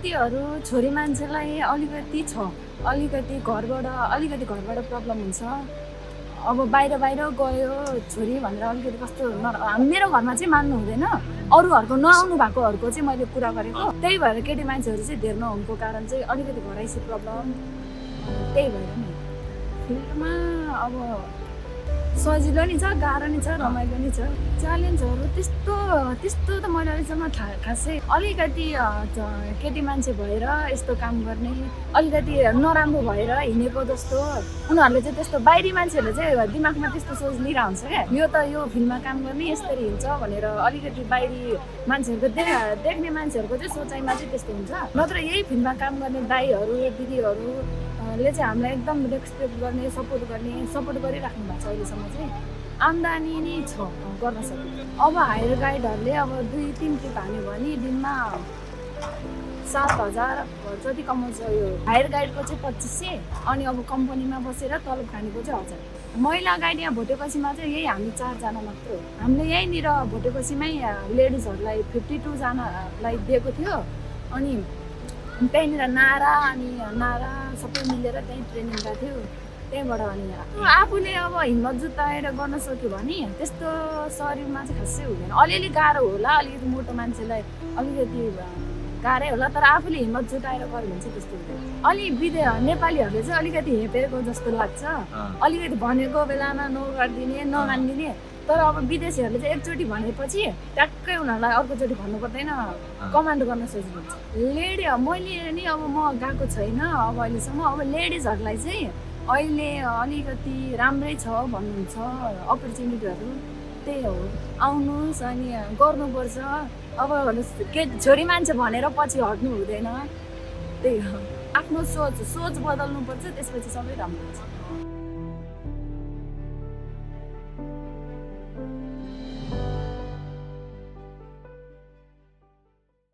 केटीहरू छोरी मान्छेलाई अलिकति घरबाट प्रब्लम हुन्छ। अब बाहिर गयो छोरी भनेर अलिकति कस्तो मेरो घरमा चाहिँ मान्नु हुँदैन, अरूहरूको नआउनु भएकोहरूको चाहिँ मैले कुरा गरेको। त्यही भएर केटी मान्छेहरू चाहिँ धेर नहुनुको कारण चाहिँ अलिकति घरैसी प्रब्लम। त्यही भएर नि फिल्डमा अब सजिलो नि छ, गाह्रो नि छ, रमाइलो नि छ। च्यालेन्जहरू त्यस्तो त मैले अहिलेसम्म खासै अलिकति केटी मान्छे भएर यस्तो काम गर्ने अलिकति नराम्रो भएर हिँडेको जस्तो उनीहरूले चाहिँ त्यस्तो बाहिरी मान्छेहरूले चाहिँ दिमागमा त्यस्तो सोच लिइरहेको हुन्छ क्या। यो फिल्ममा काम गर्ने यसरी हुन्छ भनेर अलिकति बाहिरी मान्छेहरूको देख्ने मान्छेहरूको चाहिँ सोचाइमा चाहिँ त्यस्तो हुन्छ। नत्र यही फिल्ममा काम गर्ने दाइहरू दिदीहरूले चाहिँ हामीलाई एकदम रेस्पेक्ट गर्ने सपोर्ट गरिराख्नु भएको छ। अहिलेसम्म चाहिँ आम्दानी नै छ गर्न सक्यो। अब हायर गाइडहरूले अब 2-3 ट्रिप हान्यो भने दिनमा 7,000 जति कमाउँछ। यो हायर गाइडको चाहिँ 2500 अनि अब कम्पनीमा बसेर तलब खानेको चाहिँ 1000। महिला गाइड यहाँ भोटेपसीमा चाहिँ यही हामी 4 जना मात्र हो। हामीले यहीँनिर भोटेपसीमै लेडिजहरूलाई 52 जनालाई दिएको थियो। अनि त्यहीँनिर नारा सबै मिलेर त्यहीँ ट्रेनिङ गएको थियो। त्यहीँबाट अनि आफूले अब हिम्मत जुटाएर गर्न सक्यो भने त्यस्तो शरीरमा चाहिँ खासै हुँदैन। अलिअलि गाह्रो होला, अलिकति मोटो मान्छेलाई अलिकति गाह्रै होला, तर आफूले हिम्मत जुटाएर गऱ्यो भने चाहिँ त्यस्तो हुँदैन। अलि नेपालीहरूले चाहिँ अलिकति हेपेको जस्तो लाग्छ, अलिकति भनेको बेलामा नगरिदिने नमानिदिने। तर अब विदेशीहरूले चाहिँ एकचोटि भनेपछि ट्याक्कै उनीहरूलाई अर्कोचोटि भन्नु पर्दैन, कमान्ड गर्न सजिलो हुन्छ। मैले नि अब म गएको छैन अब अहिलेसम्म। अब लेडिजहरूलाई चाहिँ अहिले अलिकति राम्रै छ भन्नुहुन्छ अपर्च्युनिटीहरू। त्यही हो, आउनुहोस् अनि गर्नुपर्छ। अब छोरी मान्छे भनेर पछि हट्नु हुँदैन। त्यही हो, आफ्नो सोच बदल्नुपर्छ, त्यसपछि सबै राम्रो हुन्छ।